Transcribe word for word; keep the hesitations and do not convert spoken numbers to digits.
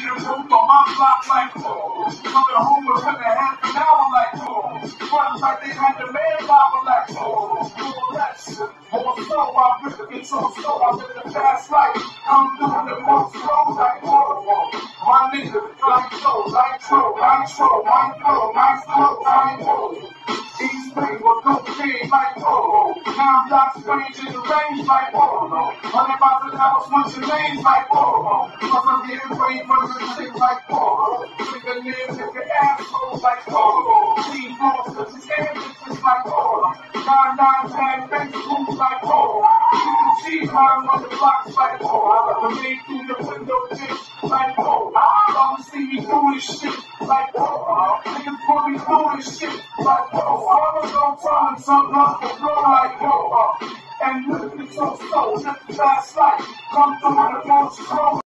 the roof on my block like, oh. Coming home within a half an hour like, oh. Runs like they had the manpower like, oh. More less, more slow, I rip the control slow, I live the fast life. I'm doing the most slow like, oh. My nigga, like so, like so, like so, like so, like so, like so. East Bay will go big like oh. Now I'm not strange in the range like oh. Hundred miles an hour, switching lanes like oh. Cause I'm getting paid for the shit like oh. Nigga lives in the asshole like oh. Team floors, cause it's ambitions like oh. Nine nine tag bank schools like oh. You can see how I'm on the blocks like oh. The main through the window bitch like oh. Y'all see me do this shit like oh. Niggas put me through this shit like oh. I was gonna tell him something off the floor like oh. And look at your soul, just the fast light. Come through the most strong.